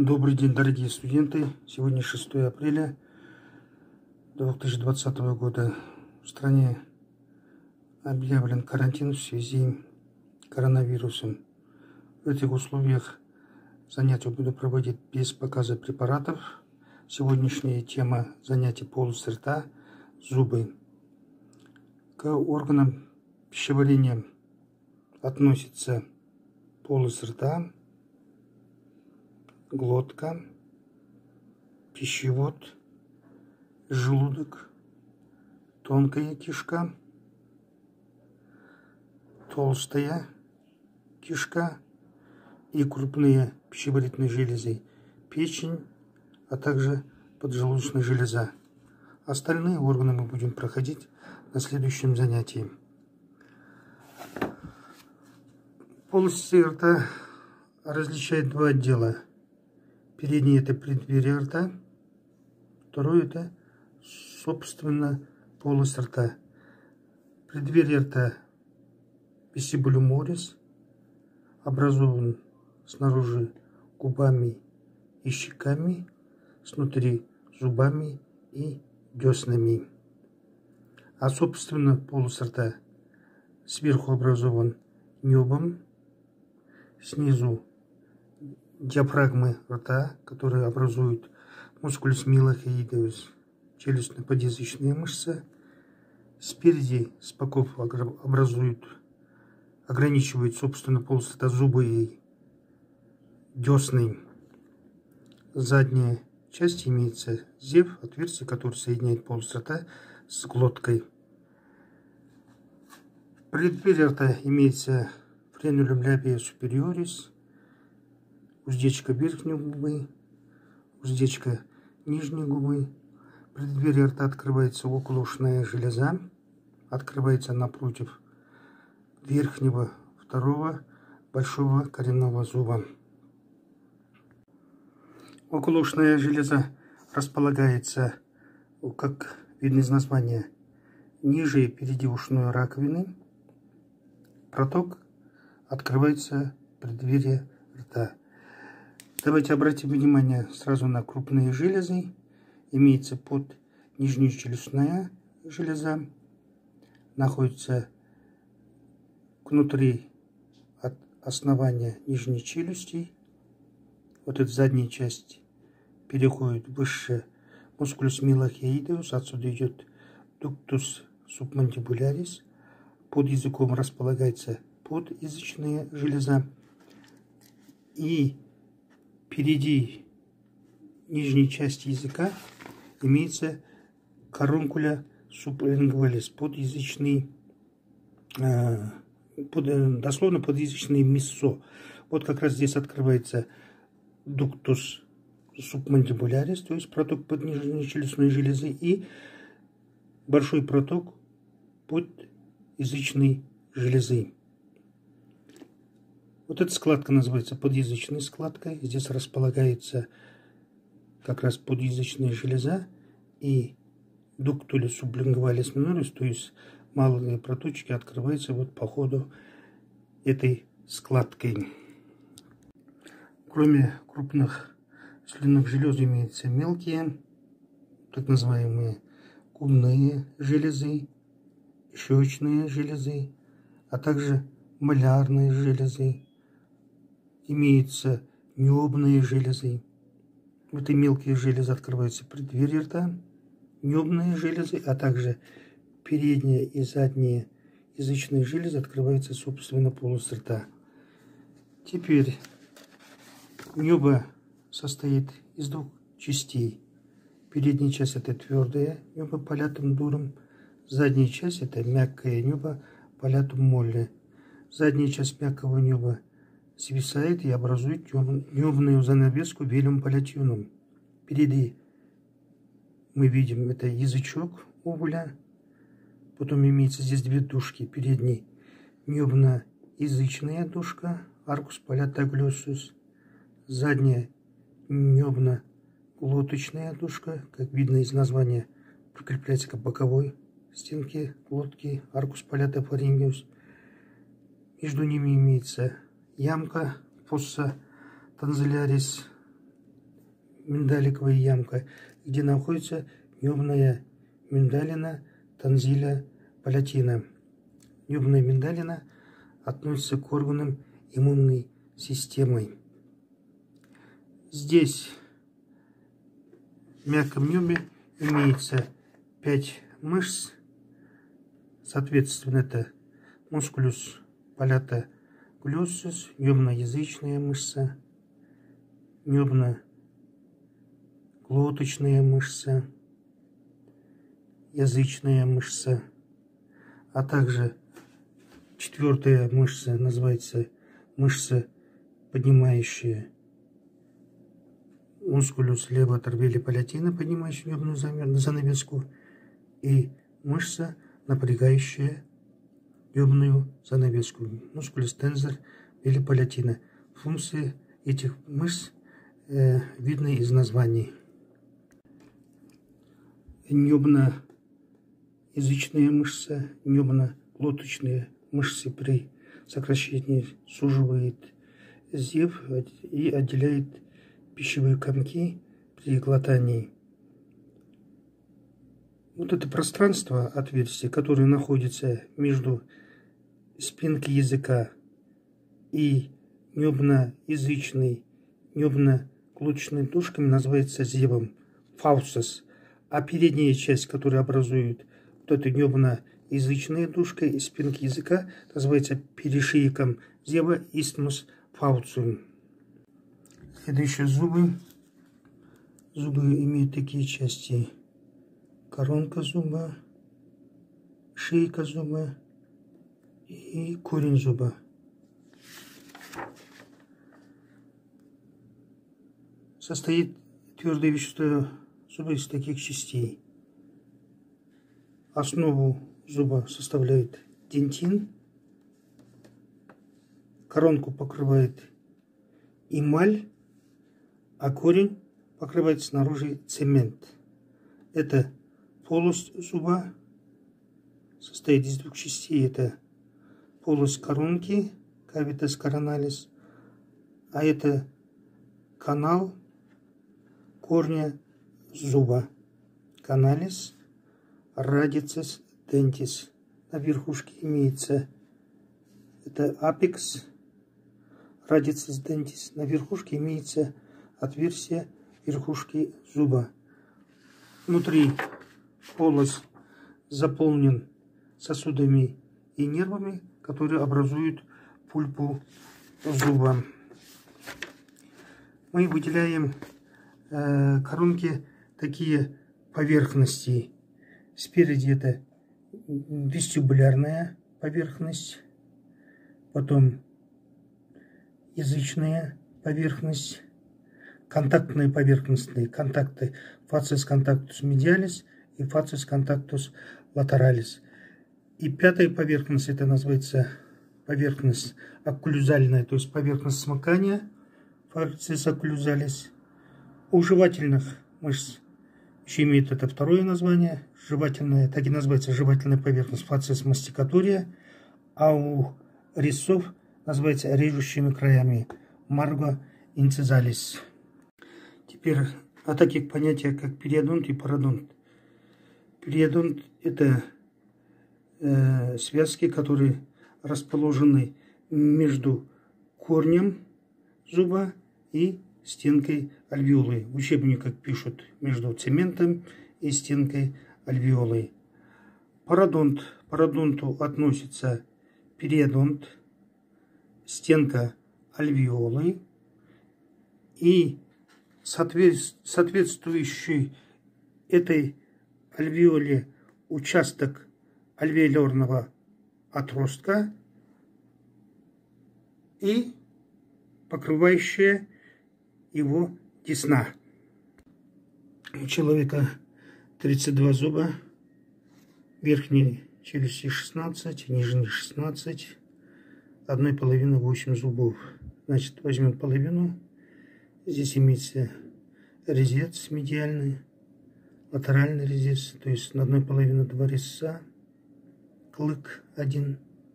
Добрый день, дорогие студенты. Сегодня 6 апреля 2020 года. В стране объявлен карантин в связи с коронавирусом. В этих условиях занятия буду проводить без показа препаратов. Сегодняшняя тема занятий — полость рта, зубы. К органам пищеварения относятся полость рта, глотка, пищевод, желудок, тонкая кишка, толстая кишка и крупные пищеварительные железы, печень, а также поджелудочная железа. Остальные органы мы будем проходить на следующем занятии. Полость рта различает два отдела. Передний — это преддверие рта, второй — это, собственно, полость рта. Преддверие рта — вестибулюм морис, образован снаружи губами и щеками, снутри зубами и деснами. А, собственно, полость рта сверху образован небом, снизу диафрагмы рта, которые образуют мускулус милохеидеус, челюстно-подъязычные мышцы. Спереди с боков ограничивают, собственно, полость рта зубы и десны. Задняя часть имеется зев, отверстие, которое соединяет полость рта с глоткой. Преддверие рта имеется френулум лабия супериорис, уздечка верхней губы, уздечка нижней губы. Преддверие рта открывается околоушная железа, открывается напротив верхнего второго большого коренного зуба. Околоушная железа располагается, как видно из названия, ниже и впереди ушной раковины. Проток открывается преддверие рта. Давайте обратим внимание сразу на крупные железы. Имеется под нижнечелюстная железа, находится внутри от основания нижней челюсти. Вот эта задняя часть переходит выше мускулус милохеидеус, отсюда идет дуктус субмандибулярис. Под языком располагается подязычная железа. И впереди нижней части языка имеется карункуля сублингвалис, дословно подязычный миссо. Вот как раз здесь открывается дуктус субмандибулярис, то есть проток под нижнечелюстной железы, и большой проток под язычной железы. Вот эта складка называется подъязычной складкой. Здесь располагается как раз подъязычная железа и дуктулис сублингвалис минорис, то есть малые проточки открываются вот по ходу этой складкой. Кроме крупных слюнных желез имеются мелкие, так называемые губные железы, щечные железы, а также малярные железы. Имеются небные железы. В этой мелкие железы открываются преддверие рта, небные железы, а также передние и задние язычные железы открываются, собственно, полость рта. Теперь небо состоит из двух частей. Передняя часть — это твердое небо палятум дурум, задняя часть — это мягкое небо палятум молли. Задняя часть мягкого неба свисает и образует небную занавеску велюм палятионум. Впереди мы видим это язычок овуля. Потом имеется здесь две дужки. Передний небно-язычная дужка, аркус палятоглоссус. Задняя небно-глоточная дужка, как видно из названия, прикрепляется к боковой стенке глотки, аркус палятофарингиус. Между ними имеется ямка, фосса танзилярис, миндаликовая ямка, где находится небная миндалина танзиля палатина. Небная миндалина относится к органам иммунной системы. Здесь в мягком небе имеется 5 мышц. Соответственно, это мускулюс палата глоссус, небноязычная мышца, небно-глоточная мышца, язычная мышца, а также 4-я мышца называется мышца, поднимающая мускулюс леботорбели палатина, поднимающая небную занавеску, и мышца, напрягающая небную занавеску, мускулюс тензор или палатина. Функции этих мышц видны из названий. Небно-язычная мышца, небно-глоточные мышцы при сокращении суживает зев и отделяет пищевые комки при глотании. Вот это пространство, отверстие, которое находится между спинкой языка и небноязычной, небно-глоточной дужками, называется зевом, фаусос. А передняя часть, которая образует вот эту небноязычную дужку и спинки языка, называется перешейком зева, истмус фауциум. Следующие зубы. Зубы имеют такие части: коронка зуба, шейка зуба и корень зуба. Состоит твердое вещество зуба из таких частей. Основу зуба составляет дентин, коронку покрывает эмаль, а корень покрывает снаружи цемент. Это полость зуба состоит из 2 частей. Это полость коронки, кавитас короналис, а это канал корня зуба, каналис радицис дентис. На верхушке имеется это апекс радицис дентис. На верхушке имеется отверстие верхушки зуба. Внутри полость заполнен сосудами и нервами, которые образуют пульпу зуба. Мы выделяем коронке такие поверхности. Спереди это вестибулярная поверхность, потом язычная поверхность, контактные поверхностные контакты, фациус контактус медиалис и фациус контактус латералис. И 5-я поверхность, это называется поверхность окклюзальная, то есть поверхность смыкания, фациус окклюзалис. У жевательных мышц еще имеет это 2-е название, жевательная, так и называется жевательная поверхность, фациус мастикатория, а у резцов называется режущими краями, марго инцизалис. Теперь о таких понятиях, как периодонт и пародонт. Периодонт – это связки, которые расположены между корнем зуба и стенкой альвеолы. В учебниках пишут между цементом и стенкой альвеолы. Пародонт. К пародонту относится периодонт, стенка альвеолы и соответствующий этой альвеоле участок альвеолярного отростка и покрывающая его десна. У человека 32 зуба, верхней челюсти 16, нижней 16, 1,5 8 зубов. Значит, возьмем половину. Здесь имеется резец медиальный, латеральный резец, то есть на 1,5 2 резца, клык 1,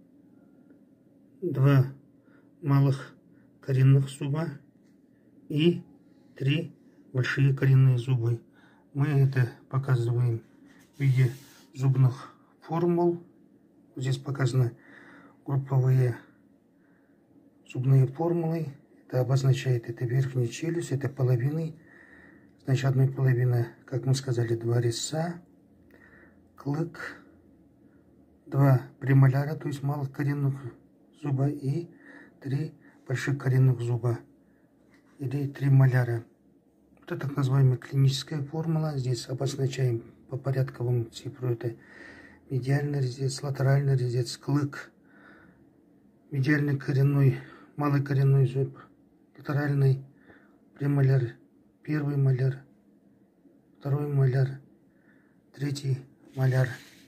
2 малых коренных зуба и 3 большие коренные зубы. Мы это показываем в виде зубных формул. Здесь показаны групповые зубные формулы. Это обозначает, это верхняя челюсть, это половины. Значит, одной половина, как мы сказали, 2 резца, клык, 2 премоляра, то есть малых коренных зуба, и 3 больших коренных зуба, или 3 моляра. Это так называемая клиническая формула. Здесь обозначаем по порядковому цифру. Это медиальный резец, латеральный резец, клык, медиальный коренной, малый коренной зуб, латеральный премоляр, первый моляр, второй моляр, третий моляр.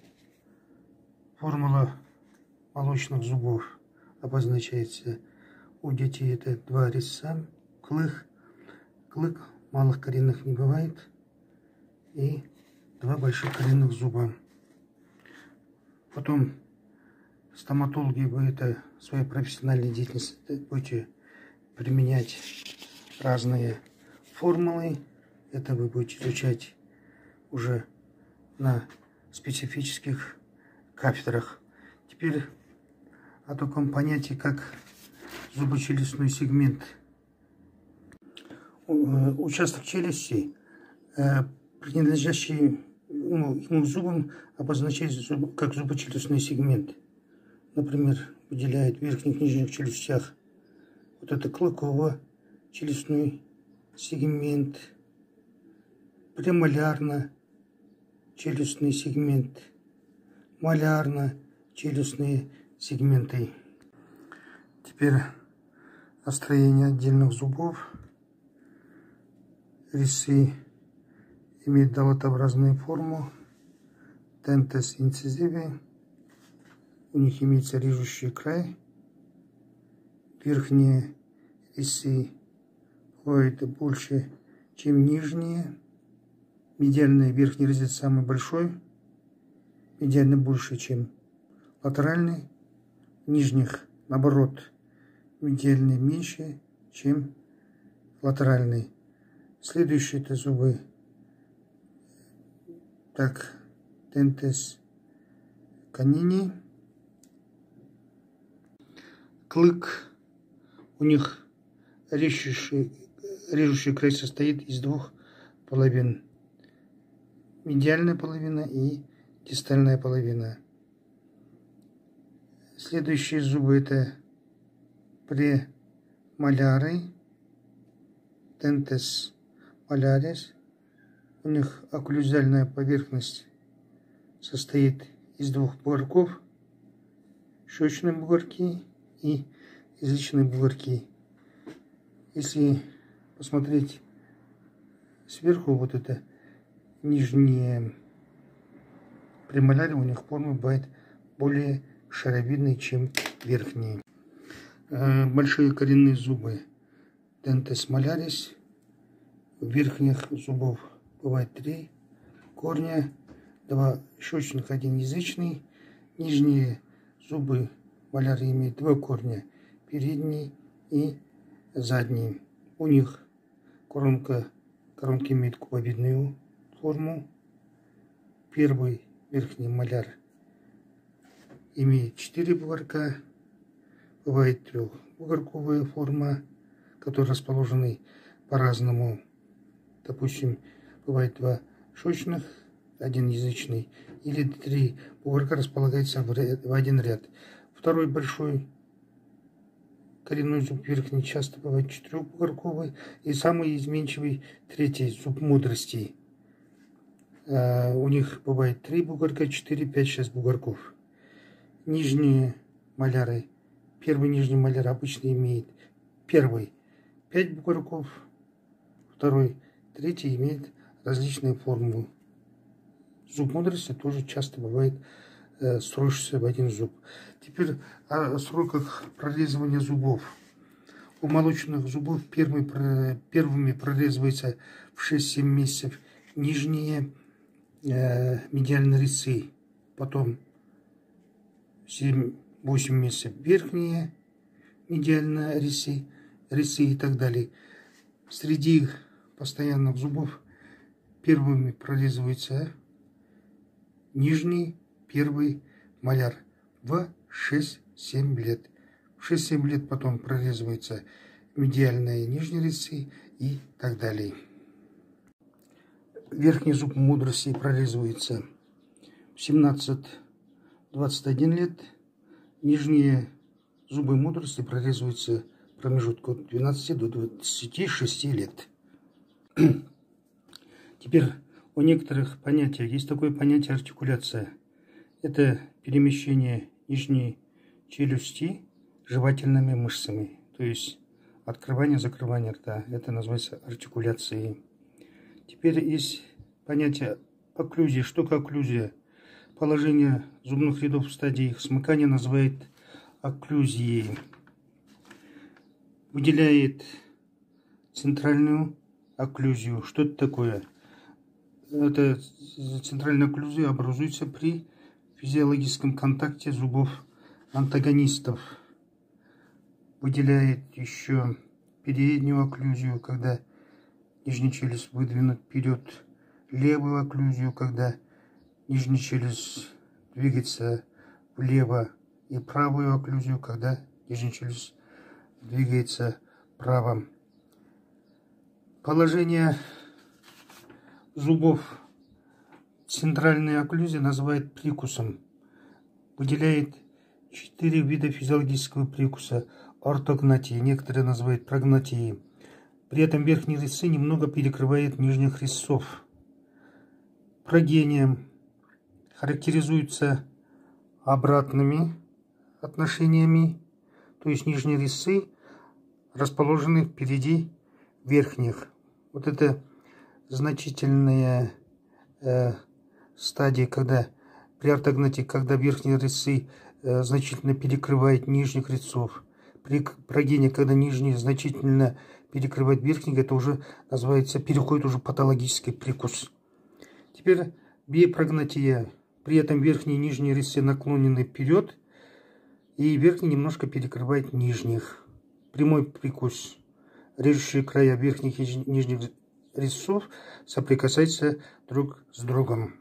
Формула молочных зубов обозначается у детей это 2 резца, клык, малых коренных не бывает, и 2 больших коренных зуба. Потом стоматологи, вы это в своей профессиональной деятельности будете применять разные формулы. Это вы будете изучать уже на специфических кафедрах. Теперь о таком понятии, как зубочелюстной сегмент. Участок челюсти, принадлежащий ему зубам, обозначается как зубочелюстный сегмент. Например, выделяет в верхних и нижних челюстях вот это клыково-челюстной сегмент, премолярно-челюстный сегмент, малярно-челюстные сегменты. Теперь о строении отдельных зубов. Резцы имеют долотообразную форму, dentes incisivi, у них имеется режущий край. Верхние резцы бывают больше, чем нижние. Медиальный верхний резец самый большой, медиально больше, чем латеральный. Нижних, наоборот, медиальный меньше, чем латеральный. Следующие это зубы, так, dentes canini. Клык, у них режущий край состоит из 2 половин. Медиальная половина и дистальная половина. Следующие зубы это премоляры, dentes molaris. У них окклюзиальная поверхность состоит из 2 бугорков, щечные бугорки и язычные бугорки. Если посмотреть сверху, вот это нижние премоляры, у них форма бывает более шаровидной, чем верхние. Большие коренные зубы dentes molaris. У верхних зубов бывает 3 корня, 2 щечных, 1 язычный. Нижние зубы моляры имеют 2 корня, передний и задний. У них коронки имеют кубовидную форму. Первый верхний моляр имеет 4 бугорка. Бывает 3-бугорковая форма, которые расположены по-разному. Допустим, бывает 2 щечных, 1 язычный, или 3 бугорка располагаются в 1 ряд. Второй большой коренной зуб верхний часто бывает 4-бугорковый, и самый изменчивый 3-й зуб мудрости. У них бывает 3 бугорка, 4, 5, 6 бугорков. Нижние моляры, первый нижний моляр обычно имеет первый 5 бугорков, второй, третий имеет различные формы. Зуб мудрости тоже часто бывает сросшийся в 1 зуб. Теперь о сроках прорезывания зубов. У молочных зубов первыми прорезываются в 6-7 месяцев нижние медиальные резцы, потом 7-8 месяцев верхние медиальные резцы и так далее. Среди постоянных зубов первыми прорезывается нижний первый маляр в 6-7 лет. В 6-7 лет потом прорезываются медиальные нижние резцы и так далее. Верхний зуб мудрости прорезывается в 17-21 лет. Нижние зубы мудрости прорезываются в промежутке от 12 до 26 лет. Теперь о некоторых понятиях. Есть такое понятие артикуляция. Это перемещение нижней челюсти жевательными мышцами. То есть открывание-закрывание рта. Это называется артикуляцией. Теперь есть понятие окклюзии. Что такое окклюзия? Положение зубных рядов в стадии их смыкания называют окклюзией. Выделяет центральную окклюзию. Что это такое? Эта центральная окклюзия образуется при физиологическом контакте зубов антагонистов. Выделяет еще переднюю окклюзию, когда нижняя челюсть выдвинут вперед, левую окклюзию, когда нижняя челюсть двигается влево, и правую окклюзию, когда нижняя челюсть двигается вправо. Положение зубов центральной окклюзии называют прикусом. Выделяет 4 вида физиологического прикуса. Ортогнатии, некоторые называют прогнатией. При этом верхние резцы немного перекрывают нижних резцов. Прогением характеризуются обратными отношениями, то есть нижние резцы расположены впереди верхних. Вот это значительная стадия, когда при ортогнатии, когда верхние резцы значительно перекрывают нижних резцов. При прогении, когда нижние значительно перекрывают верхних, это уже называется, переходит уже патологический прикус. Теперь бипрогнатия. При этом верхние и нижние резцы наклонены вперед, и верхний немножко перекрывает нижних. Прямой прикус. Режущие края верхних и нижних резцов соприкасаются друг с другом.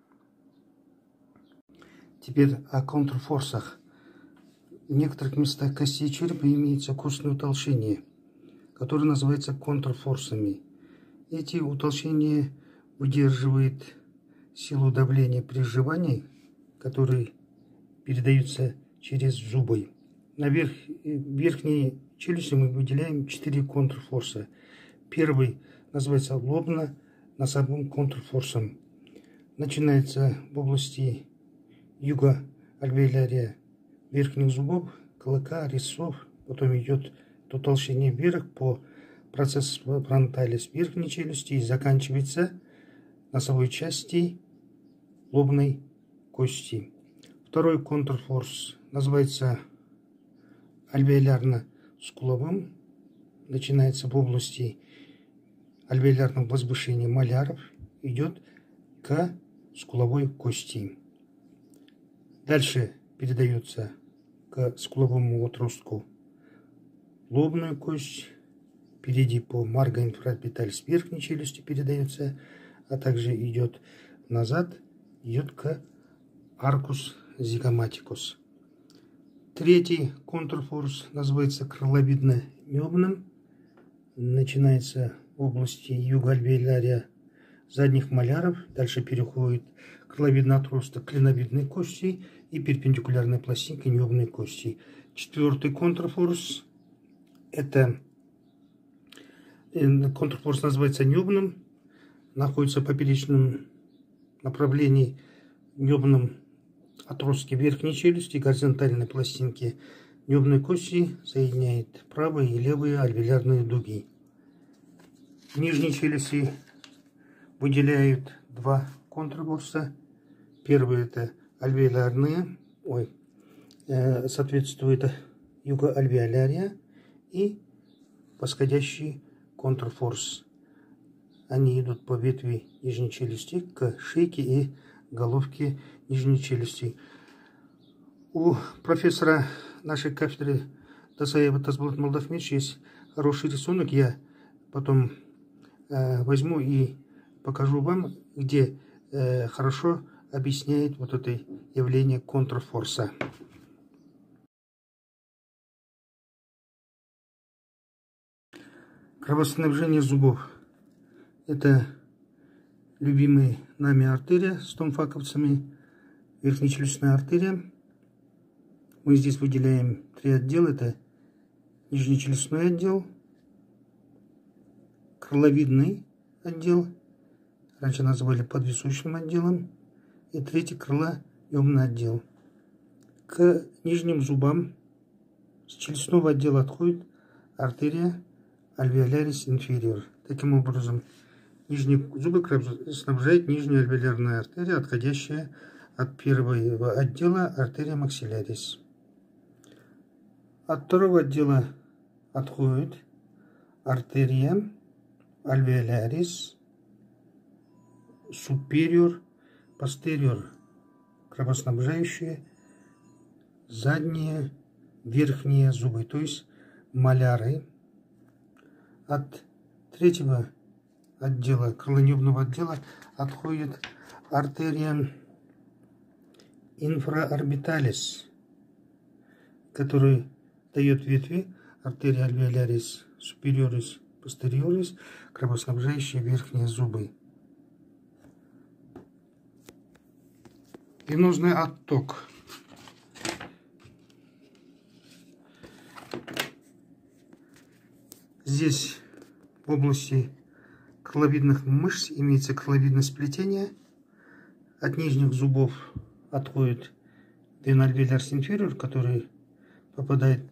Теперь о контрфорсах. В некоторых местах костей черепа имеется костное утолщение, которое называется контрфорсами. Эти утолщения выдерживают силу давления при сживании, который передается через зубы. На верхней челюсти мы выделяем 4 контрфорса. Первый называется лобно-носовым контрфорсом. Начинается в области юго-альвеолярия верхних зубов, клыка, резцов. Потом идет утолщение вверх по процессу фронталис верхней челюсти и заканчивается носовой части лобной кости. Второй контрфорс называется альвеолярно-скуловым. Начинается в области альвеолярного возвышения маляров, идет к скуловой кости. Дальше передается к скуловому отростку лобную кость, впереди по марго инфраорбиталис верхней челюсти передается, а также идет назад, идет к аркус зигоматикус. Третий контрфорс называется крыловидно-небным. Начинается в области юго-альвеолярия задних маляров, дальше переходит крыловидный отросток клиновидной кости и перпендикулярной пластинки небной кости. Четвертый контрфорс, это контрфорс называется небным, находится в поперечном направлении небном отростке верхней челюсти, горизонтальной пластинки небной кости, соединяет правые и левые альвеолярные дуги. В нижней челюсти выделяют 2 контрфорса. Первый это альвеолярные, соответствует юго-альвеолярия, и восходящий контрфорс. Они идут по ветви нижней челюсти к шейке и головке нижней челюсти. У профессора нашей кафедры Досаева Тасболат Молдахмедовича есть хороший рисунок. Я потом возьму и покажу вам, где хорошо объясняет вот это явление контрфорса. Кровоснабжение зубов. Это любимая нами артерия с томфаковцами, верхнечелюстная артерия. Мы здесь выделяем 3 отдела. Это нижнечелюстной отдел, крыловидный отдел, раньше называли подвисочным отделом, и 3-й крылоемный отдел. К нижним зубам с челюстного отдела отходит артерия альвеолярис инфериор. Таким образом, нижние зубы снабжает нижняя альвеолярная артерия, отходящая от первого отдела артерия максиллярис. От второго отдела отходит артерия альвеолярис супериор постериор, кровоснабжающие задние верхние зубы, то есть моляры. От 3-го отдела, крылонебного отдела, отходит артерия инфраорбиталис, который дает ветви артерия альвеолярис супериорис постериорис, кровоснабжающие верхние зубы. Венозный отток. Здесь в области крыловидных мышц имеется крыловидное сплетение. От нижних зубов отходит вена альвеолярис инфериор, который попадает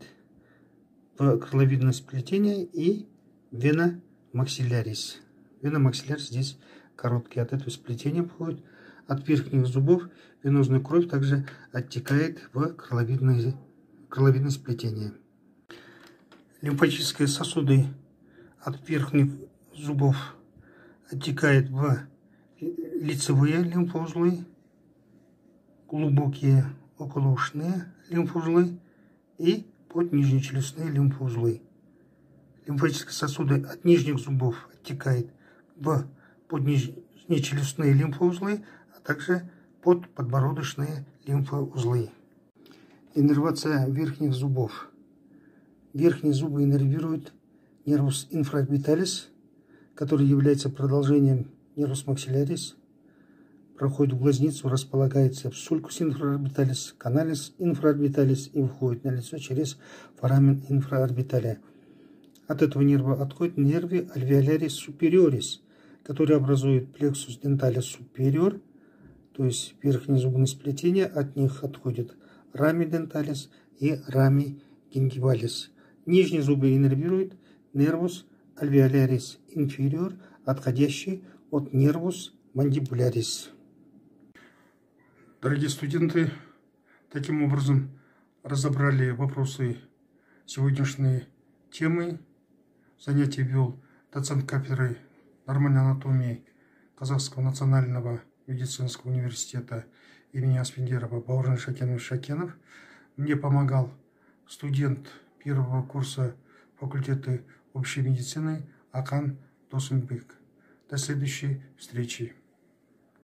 в крыловидное сплетение, и вена максиллярис. Вена максиллярис здесь короткий. От этого сплетения входит. От верхних зубов венозная кровь также оттекает в крыловидное сплетение. Лимфатические сосуды от верхних зубов оттекают в лицевые лимфоузлы, глубокие околоушные лимфоузлы и поднижнечелюстные лимфоузлы. Лимфатические сосуды от нижних зубов оттекают в поднижнечелюстные лимфоузлы, а также подподбородочные лимфоузлы. Иннервация верхних зубов. Верхние зубы иннервируют нервус инфраорбиталис, который является продолжением нервус максиллярис, проходит в глазницу, располагается в сулькус инфраорбиталис, каналис инфраорбиталис и выходит на лицо через форамен инфраорбиталия. От этого нерва отходят нервы альвеолярис супериорис, которые образуют плексус денталис супериор, то есть верхние зубные сплетения. От них отходят рами денталис и рами гингивалис. Нижние зубы иннервируют нервус альвеолярис инфериор, отходящий от нервус мандибулярис. Дорогие студенты, таким образом разобрали вопросы сегодняшней темы. Занятие вел доцент кафедры нормальной анатомии Казахского национального медицинского университета имени Асфендиярова Бауыржан Шакенов. Мне помогал студент первого курса факультета общей медицины Акан Досымбек. До следующей встречи.